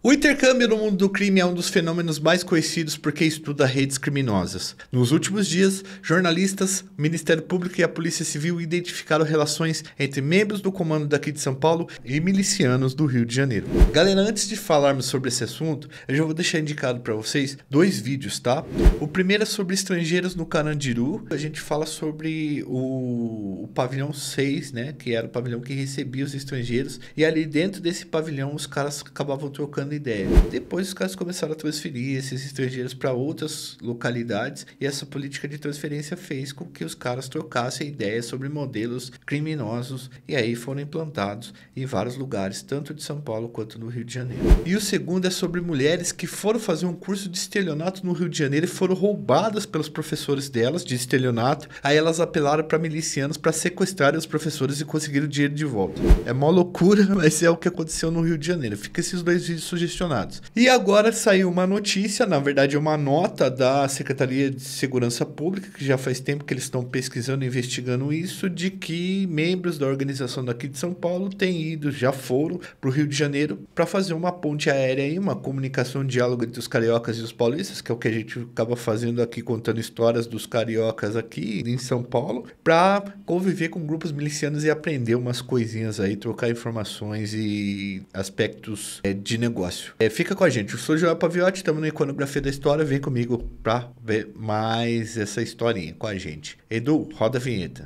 O intercâmbio no mundo do crime é um dos fenômenos mais conhecidos porque estuda redes criminosas. Nos últimos dias, jornalistas, o Ministério Público e a Polícia Civil identificaram relações entre membros do comando daqui de São Paulo e milicianos do Rio de Janeiro. Galera, antes de falarmos sobre esse assunto, eu já vou deixar indicado para vocês 2 vídeos, tá? O primeiro é sobre estrangeiros no Carandiru. A gente fala sobre o pavilhão 6, né? Que era o pavilhão que recebia os estrangeiros. E ali dentro desse pavilhão, os caras acabavam trocando ideia. Depois os caras começaram a transferir esses estrangeiros para outras localidades e essa política de transferência fez com que os caras trocassem ideias sobre modelos criminosos e aí foram implantados em vários lugares, tanto de São Paulo quanto no Rio de Janeiro. E o segundo é sobre mulheres que foram fazer um curso de estelionato no Rio de Janeiro e foram roubadas pelos professores delas de estelionato. Aí elas apelaram para milicianos para sequestrarem os professores e conseguirem o dinheiro de volta. É mó loucura, mas é o que aconteceu no Rio de Janeiro. Fica esses 2 vídeos sugestionados. E agora saiu uma notícia, na verdade uma nota da Secretaria de Segurança Pública, que já faz tempo que eles estão pesquisando e investigando isso, de que membros da organização daqui de São Paulo já foram para o Rio de Janeiro para fazer uma ponte aérea e uma comunicação, um diálogo entre os cariocas e os paulistas, que é o que a gente acaba fazendo aqui, contando histórias dos cariocas aqui em São Paulo, para conviver com grupos milicianos e aprender umas coisinhas aí, trocar informações e aspectos de negócio. Fica com a gente, eu sou o Joel Paviotti, estamos na Iconografia da História, vem comigo para ver mais essa historinha com a gente. Edu, roda a vinheta.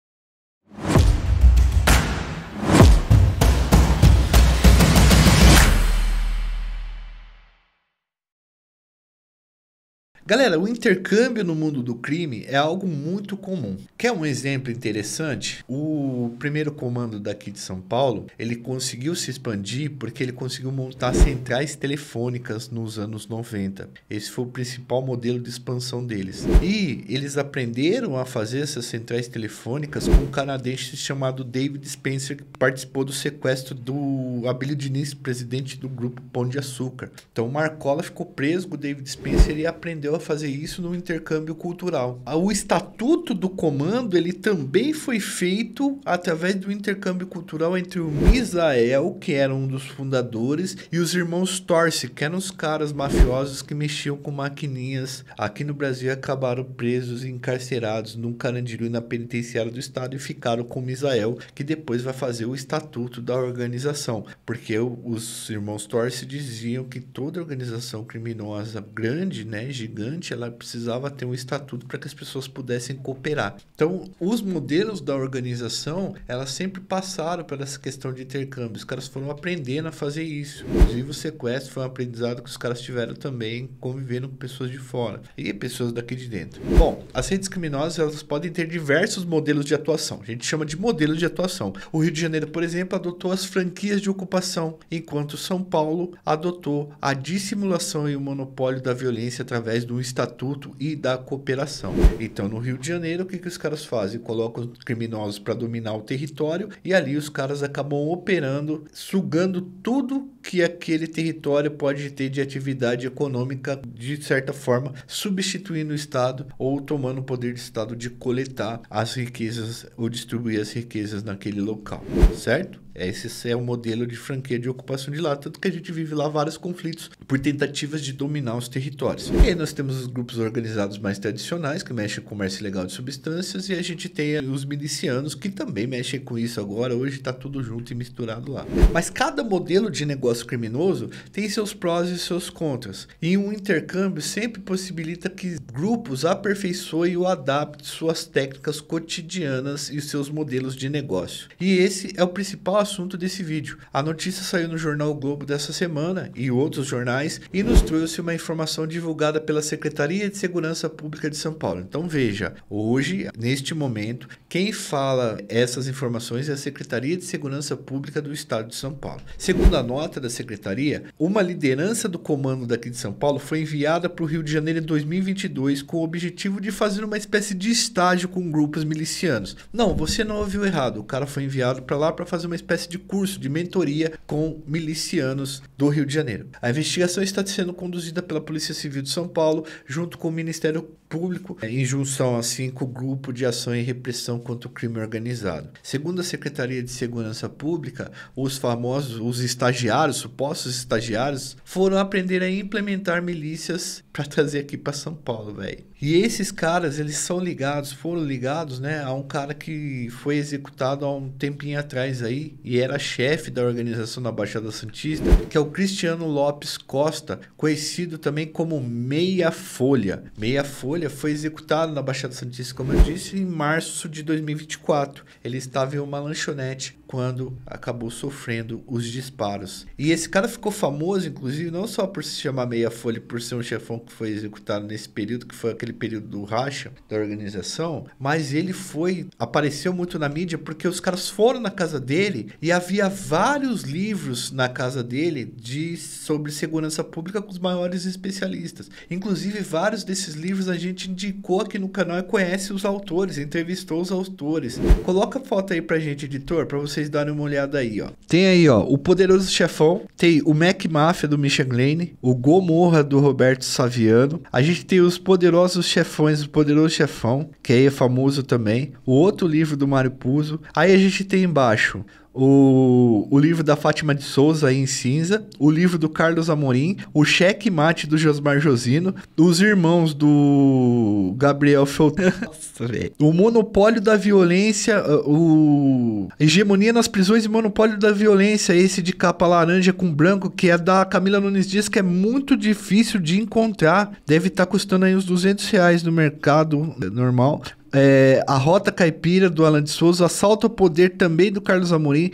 Galera, o intercâmbio no mundo do crime é algo muito comum. Quer um exemplo interessante? O primeiro comando daqui de São Paulo, ele conseguiu se expandir porque ele conseguiu montar centrais telefônicas nos anos 90. Esse foi o principal modelo de expansão deles. E eles aprenderam a fazer essas centrais telefônicas com um canadense chamado David Spencer, que participou do sequestro do Abílio Diniz, presidente do grupo Pão de Açúcar. Então o Marcola ficou preso com o David Spencer e aprendeu a fazer isso no intercâmbio cultural. O estatuto do comando, ele também foi feito através do intercâmbio cultural entre o Misael, que era um dos fundadores, e os irmãos Torce, que eram os caras mafiosos que mexiam com maquininhas aqui no Brasil e acabaram presos e encarcerados no Carandiru e na penitenciária do estado e ficaram com o Misael, que depois vai fazer o estatuto da organização, porque os irmãos Torce diziam que toda organização criminosa grande, né, gigante, ela precisava ter um estatuto para que as pessoas pudessem cooperar. Então, os modelos da organização, elas sempre passaram por essa questão de intercâmbio. Os caras foram aprendendo a fazer isso. Inclusive, o sequestro foi um aprendizado que os caras tiveram também convivendo com pessoas de fora e pessoas daqui de dentro. Bom, as redes criminosas, elas podem ter diversos modelos de atuação. A gente chama de modelos de atuação. O Rio de Janeiro, por exemplo, adotou as franquias de ocupação, enquanto São Paulo adotou a dissimulação e o monopólio da violência através do estatuto e da cooperação. Então, no Rio de Janeiro, o que os caras fazem? Colocam os criminosos para dominar o território e ali os caras acabam operando, sugando tudo que aquele território pode ter de atividade econômica, de certa forma, substituindo o Estado ou tomando o poder do Estado de coletar as riquezas ou distribuir as riquezas naquele local, certo? Esse é o modelo de franquia de ocupação de lá, tanto que a gente vive lá vários conflitos por tentativas de dominar os territórios. E aí nós temos os grupos organizados mais tradicionais, que mexem com o comércio ilegal de substâncias, e a gente tem os milicianos, que também mexem com isso agora, hoje está tudo junto e misturado lá. Mas cada modelo de negócio criminoso tem seus prós e seus contras, e um intercâmbio sempre possibilita que grupos aperfeiçoem ou adaptem suas técnicas cotidianas e seus modelos de negócio. E esse é o principal assunto desse vídeo. A notícia saiu no jornal o Globo dessa semana e outros jornais e nos trouxe uma informação divulgada pela Secretaria de Segurança Pública de São Paulo. Então veja, hoje, neste momento, quem fala essas informações é a Secretaria de Segurança Pública do Estado de São Paulo. Segundo a nota da Secretaria, uma liderança do comando daqui de São Paulo foi enviada para o Rio de Janeiro em 2022 com o objetivo de fazer uma espécie de estágio com grupos milicianos. Não, você não ouviu errado. O cara foi enviado para lá para fazer uma espécie espécie de curso de mentoria com milicianos do Rio de Janeiro. A investigação está sendo conduzida pela Polícia Civil de São Paulo, junto com o Ministério Público, em junção assim com o Grupo de Ação e Repressão contra o Crime Organizado. Segundo a Secretaria de Segurança Pública, os estagiários, supostos estagiários, foram aprender a implementar milícias para trazer aqui para São Paulo, velho. E esses caras, eles foram ligados, né, a um cara que foi executado há um tempinho atrás aí, e era chefe da organização na Baixada Santista, que é o Cristiano Lopes Costa, conhecido também como Meia Folha. Meia Folha foi executado na Baixada Santista, como eu disse, em março de 2024. Ele estava em uma lanchonete quando acabou sofrendo os disparos. E esse cara ficou famoso, inclusive, não só por se chamar Meia Folha, por ser um chefão que foi executado nesse período, que foi aquele período do racha da organização, mas ele apareceu muito na mídia porque os caras foram na casa dele e havia vários livros na casa dele sobre segurança pública com os maiores especialistas. Inclusive, vários desses livros a gente indicou aqui no canal e conhece os autores, entrevistou os autores. Coloca a foto aí pra gente, editor, pra vocês darem uma olhada aí, ó. Tem aí, ó, O Poderoso Chefão, tem o Mac Máfia do Michel Glenn, o Gomorra do Roberto Saviano, a gente tem os Poderosos Chefões, o Poderoso Chefão, que aí é famoso também, o outro livro do Mário Puzo, aí a gente tem embaixo o livro da Fátima de Souza aí em cinza, o livro do Carlos Amorim, o Cheque Mate do Josmar Josino, os irmãos do Gabriel Feltran, o Monopólio da Violência, o Hegemonia nas Prisões e Monopólio da Violência, esse de capa laranja com branco, que é da Camila Nunes Dias, que é muito difícil de encontrar, deve estar custando aí uns R$200 no mercado normal. A Rota Caipira, do Alan de Souza, Assalto ao Poder, também do Carlos Amorim,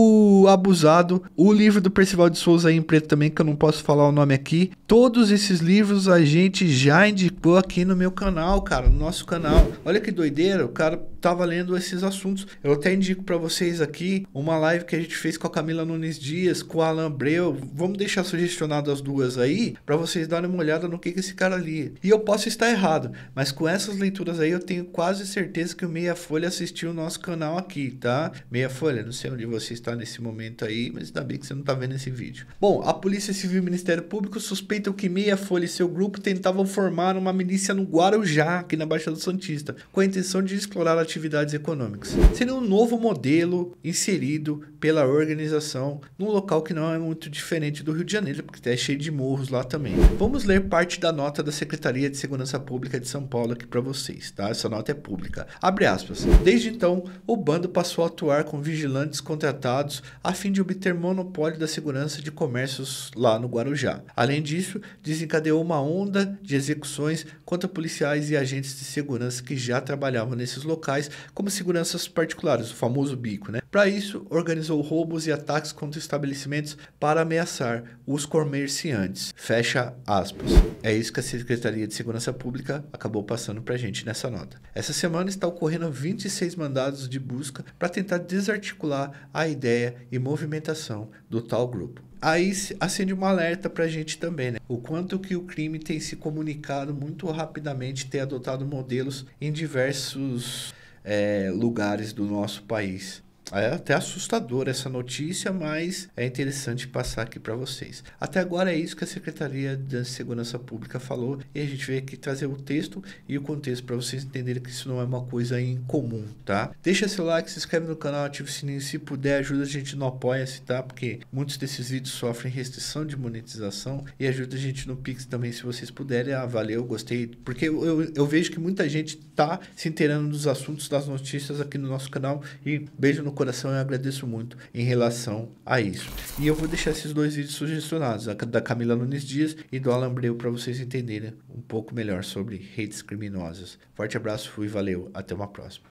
o Abusado, o livro do Percival de Souza aí em preto também, que eu não posso falar o nome aqui. Todos esses livros a gente já indicou aqui no meu canal, cara, no nosso canal. Olha que doideira, o cara tava lendo esses assuntos. Eu até indico pra vocês aqui uma live que a gente fez com a Camila Nunes Dias, com o Alan Breu. Vamos deixar sugestionado as duas aí, pra vocês darem uma olhada no que esse cara lia. E eu posso estar errado, mas com essas leituras aí eu tenho quase certeza que o Meia Folha assistiu o nosso canal aqui, tá? Meia Folha, não sei onde você está nesse momento aí, mas ainda bem que você não tá vendo esse vídeo. Bom, a Polícia Civil e o Ministério Público suspeitam que Meia Folha e seu grupo tentavam formar uma milícia no Guarujá, aqui na Baixada Santista, com a intenção de explorar atividades econômicas. Seria um novo modelo inserido pela organização num local que não é muito diferente do Rio de Janeiro, porque é cheio de morros lá também. Vamos ler parte da nota da Secretaria de Segurança Pública de São Paulo aqui para vocês, tá? Essa nota é pública. Abre aspas. Desde então, o bando passou a atuar com vigilantes contratados a fim de obter monopólio da segurança de comércios lá no Guarujá. Além disso, desencadeou uma onda de execuções contra policiais e agentes de segurança que já trabalhavam nesses locais como seguranças particulares, o famoso bico, né? Para isso, organizou roubos e ataques contra estabelecimentos para ameaçar os comerciantes. Fecha aspas. É isso que a Secretaria de Segurança Pública acabou passando pra gente nessa nota. Essa semana está ocorrendo 26 mandados de busca para tentar desarticular a ideia e movimentação do tal grupo. Aí acende um alerta pra gente também, né? O quanto que o crime tem se comunicado muito rapidamente, tem adotado modelos em diversos lugares do nosso país. É até assustador essa notícia, mas é interessante passar aqui para vocês. Até agora é isso que a Secretaria de Segurança Pública falou, e a gente veio aqui trazer o texto e o contexto para vocês entenderem que isso não é uma coisa incomum, tá? Deixa seu like, se inscreve no canal, ativa o sininho, se puder, ajuda a gente no Apoia-se, tá? Porque muitos desses vídeos sofrem restrição de monetização, e ajuda a gente no Pix também, se vocês puderem. Valeu, gostei, porque eu vejo que muita gente tá se inteirando dos assuntos, das notícias aqui no nosso canal, e beijo no coração, eu agradeço muito em relação a isso. E eu vou deixar esses dois vídeos sugestionados, a da Camila Nunes Dias e do Alan Breu, para vocês entenderem um pouco melhor sobre redes criminosas. Forte abraço, fui, valeu, até uma próxima.